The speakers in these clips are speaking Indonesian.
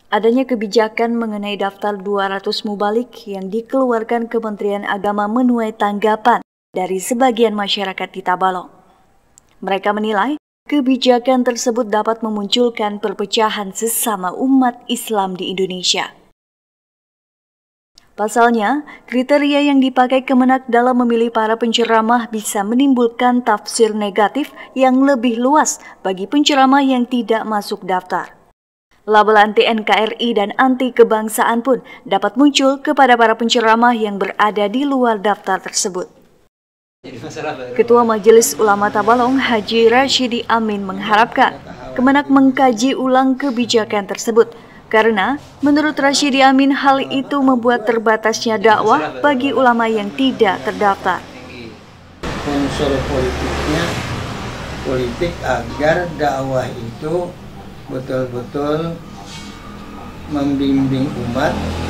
Adanya kebijakan mengenai daftar 200 mubalik yang dikeluarkan Kementerian Agama menuai tanggapan dari sebagian masyarakat di Tabalong. Mereka menilai kebijakan tersebut dapat memunculkan perpecahan sesama umat Islam di Indonesia. Pasalnya, kriteria yang dipakai Kemenak dalam memilih para penceramah bisa menimbulkan tafsir negatif yang lebih luas bagi penceramah yang tidak masuk daftar. Label anti NKRI dan anti kebangsaan pun dapat muncul kepada para penceramah yang berada di luar daftar tersebut. Ketua Majelis Ulama Tabalong, Haji Rashidi Amin mengharapkan Kemenak mengkaji ulang kebijakan tersebut. Karena menurut Rashidi Amin hal itu membuat terbatasnya dakwah bagi ulama yang tidak terdaftar. Unsur politiknya, politik agar dakwah itu betul-betul membimbing umat,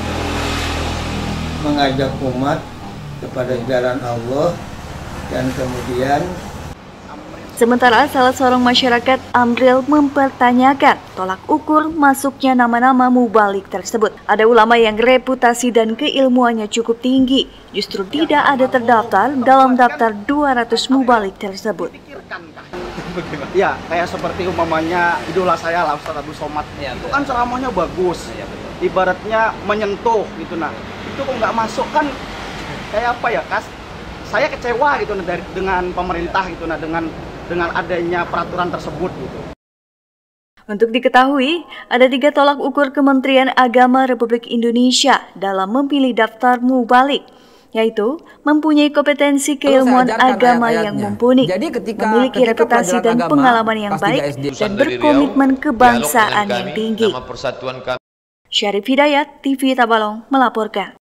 mengajak umat kepada jalan Allah, dan kemudian sementara salah seorang masyarakat Amril mempertanyakan tolak ukur masuknya nama-nama mubalik tersebut. Ada ulama yang reputasi dan keilmuannya cukup tinggi, justru tidak ada terdaftar dalam daftar 200 mubalik tersebut. Ya, kayak seperti umpamanya idola saya lah, Ustaz Abdul Somad. Ya, itu kan ceramahnya bagus, ya, ibaratnya menyentuh gitu. Nah, itu kok nggak masuk kan kayak apa ya, saya kecewa gitu dengan pemerintah gitu, nah dengan adanya peraturan tersebut gitu. Untuk diketahui, ada 3 tolak ukur Kementerian Agama Republik Indonesia dalam memilih daftar mubalik, yaitu mempunyai kompetensi keilmuan agama yang mumpuni, memiliki reputasi dan pengalaman yang baik, dan berkomitmen kebangsaan yang tinggi. Syarif Hidayat, TV Tabalong melaporkan.